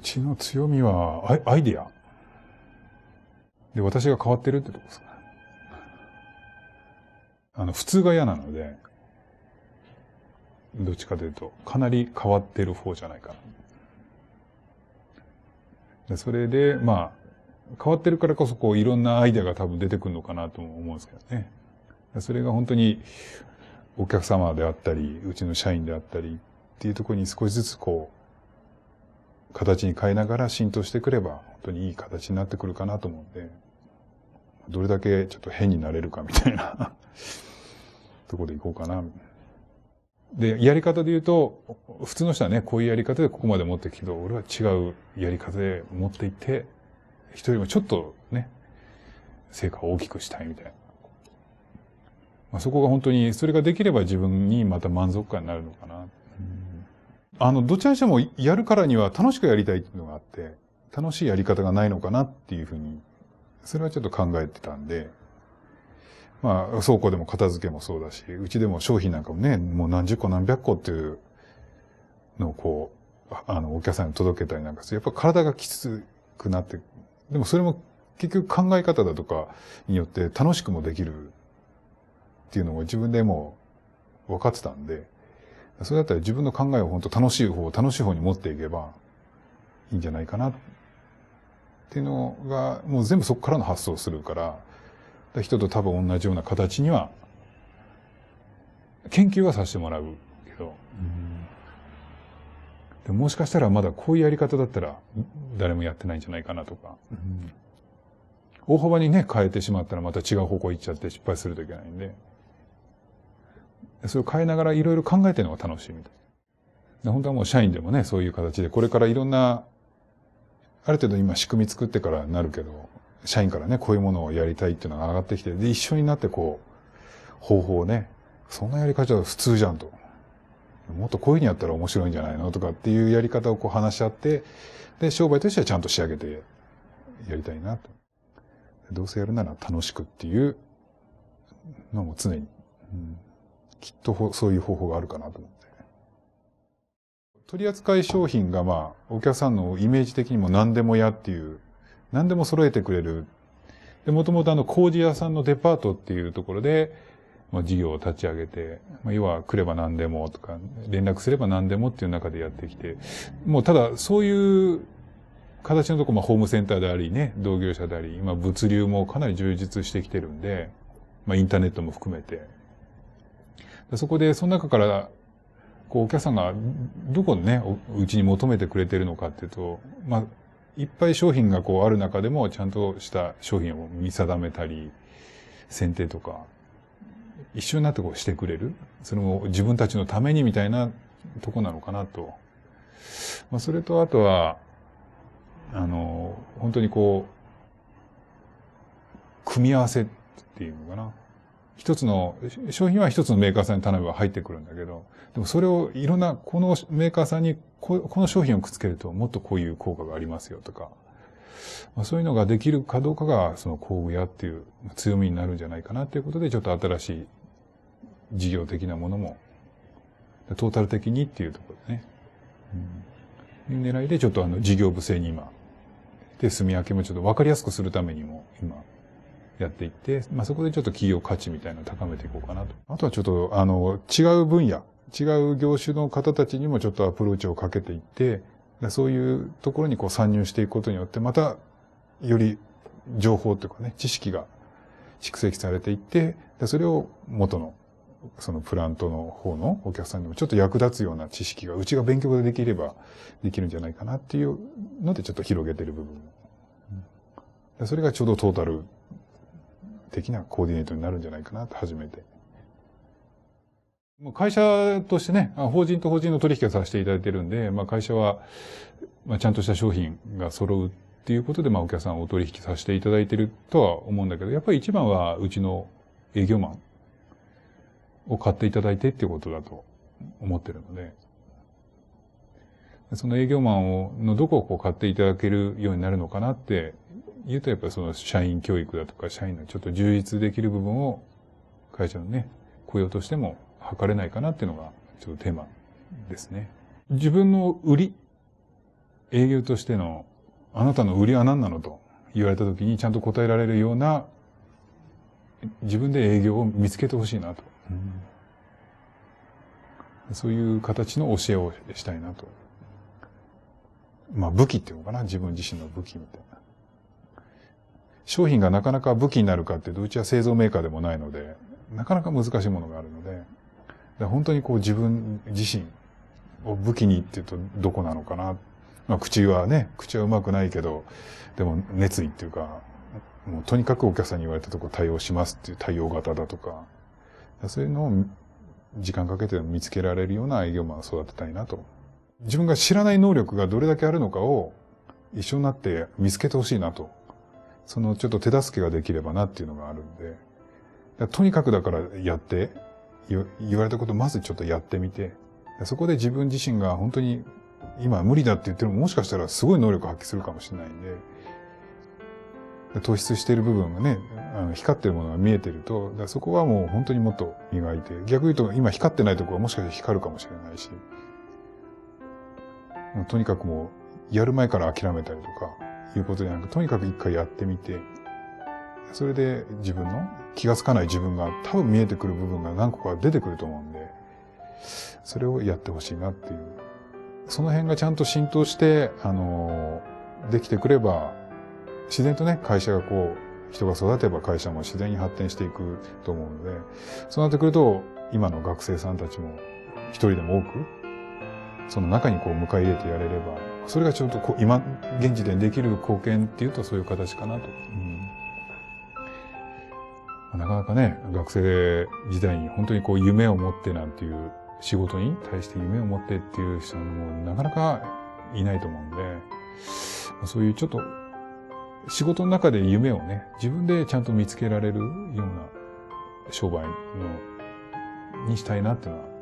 ちの強みはアイデア。で、私が変わってるってとこですかね。普通が嫌なので、どっちかというと、かなり変わってる方じゃないかな。でそれで、変わってるからこそ、いろんなアイデアが多分出てくるのかなと思うんですけどね。それが本当に、お客様であったり、うちの社員であったりっていうところに少しずつ形に変えながら浸透してくれば、本当にいい形になってくるかなと思うんで、どれだけちょっと変になれるかみたいなところでいこうかな。で、やり方で言うと、普通の人はね、こういうやり方でここまで持ってきて、俺は違うやり方で持っていって、人よりもちょっとね、成果を大きくしたいみたいな。そこが本当に、それができれば自分にまた満足感になるのかな。どちらにしてもやるからには楽しくやりたいっていうのがあって、楽しいやり方がないのかなっていうふうに、それはちょっと考えてたんで、倉庫でも片付けもそうだし、うちでも商品なんかもね、もう何十個何百個っていうのをお客さんに届けたりなんかする。やっぱ体がきつくなって、でもそれも結局考え方だとかによって楽しくもできるっていうのを自分でも分かってたんで、それだったら自分の考えを本当楽しい方に持っていけばいいんじゃないかなっていうのが、もう全部そこからの発想をするから、人と多分同じような形には、研究はさせてもらうけど、でもしかしたらまだこういうやり方だったら誰もやってないんじゃないかなとか、大幅にね、変えてしまったらまた違う方向行っちゃって失敗するといけないんで、それを変えながらいろいろ考えてるのが楽しいみたいな。本当はもう社員でもね、そういう形で、これからいろんな、ある程度今仕組み作ってからなるけど、社員からね、こういうものをやりたいっていうのが上がってきて、で、一緒になって方法をね、そんなやり方は普通じゃんと。もっとこういうふうにやったら面白いんじゃないのとかっていうやり方を話し合って、で、商売としてはちゃんと仕上げてやりたいなと。どうせやるなら楽しくっていうのも常に、きっとそういう方法があるかなと思って。取扱い商品がお客さんのイメージ的にも何でも屋っていう、何でも揃えてくれる。で、もともと工事屋さんのデパートっていうところで、事業を立ち上げて、要は来れば何でもとか、連絡すれば何でもっていう中でやってきて、もうただそういう形のところ、ホームセンターでありね、同業者であり、今物流もかなり充実してきてるんで、インターネットも含めて。そこで、その中から、お客さんがどこにね、うちに求めてくれてるのかっていうと、いっぱい商品がある中でも、ちゃんとした商品を見定めたり、選定とか、一緒になってしてくれる。それも自分たちのためにみたいなとこなのかなと。それとあとは、本当に組み合わせっていうのかな。商品は一つのメーカーさんに頼めば入ってくるんだけど、でもそれをいろんな、このメーカーさんにこの商品をくっつけるともっとこういう効果がありますよとか、そういうのができるかどうかがその工具屋っていう強みになるんじゃないかなということで、ちょっと新しい事業的なものも、トータル的にっていうところでね、狙いでちょっと事業部制に今、で、住み分けもちょっと分かりやすくするためにも今、やっていって、そこでちょっと企業価値みたいなのを高めていこうかなと。あとはちょっと、違う分野、違う業種の方たちにもちょっとアプローチをかけていって、そういうところに参入していくことによって、また、より情報というかね、知識が蓄積されていって、それを元の、そのプラントの方のお客さんにもちょっと役立つような知識が、うちが勉強できればできるんじゃないかなっていうのでちょっと広げてる部分。それがちょうどトータル的なコーディネートになるんじゃないかなと初めて。会社としてね、法人と法人の取引をさせていただいてるんで、会社は、ちゃんとした商品が揃うっていうことで、お客さんをお取引させていただいてるとは思うんだけど、やっぱり一番はうちの営業マンを買っていただいてっていうことだと思ってるので、その営業マンのどこを買っていただけるようになるのかなって言うと、やっぱりその社員教育だとか、社員のちょっと充実できる部分を会社のね、雇用としても図れないかなっていうのがちょっとテーマですね。自分の売り、 営業としての、あなたの売りは何なのと言われた時にちゃんと答えられるような、自分で営業を見つけてほしいなと。そういう形の教えをしたいなと。まあ武器っていうのかな、自分自身の武器みたいな。商品がなかなか武器になるかっていうと、うちは製造メーカーでもないので、なかなか難しいものがあるので、本当にこう自分自身を武器にっていうとどこなのかな。まあ口はうまくないけど、でも熱意っていうか、もうとにかくお客さんに言われたところ対応しますっていう対応型だとか、そういうのを時間かけて見つけられるような営業マンを育てたいなと。自分が知らない能力がどれだけあるのかを一緒になって見つけてほしいなと。そのちょっと手助けができればなっていうのがあるんで。とにかくだからやって、言われたことをまずちょっとやってみて、そこで自分自身が本当に今無理だって言ってるのももしかしたらすごい能力を発揮するかもしれないんで、突出している部分がね、光ってるものが見えてると、そこはもう本当にもっと磨いて、逆に言うと今光ってないところはもしかしたら光るかもしれないし、とにかくもうやる前から諦めたりとかいうことじゃなく、とにかく一回やってみて、それで自分の気がつかない自分が多分見えてくる部分が何個か出てくると思うんで、それをやってほしいなっていう。その辺がちゃんと浸透して、できてくれば、自然とね、会社が人が育てば会社も自然に発展していくと思うので、そうなってくると、今の学生さんたちも一人でも多く、その中に迎え入れてやれれば、それがちょっと今、現時点でできる貢献っていうとそういう形かなと。なかなかね、学生時代に本当に夢を持ってなんていう仕事に対して夢を持ってっていう人もなかなかいないと思うんで、そういうちょっと仕事の中で夢をね、自分でちゃんと見つけられるような商売にしたいなっていうのは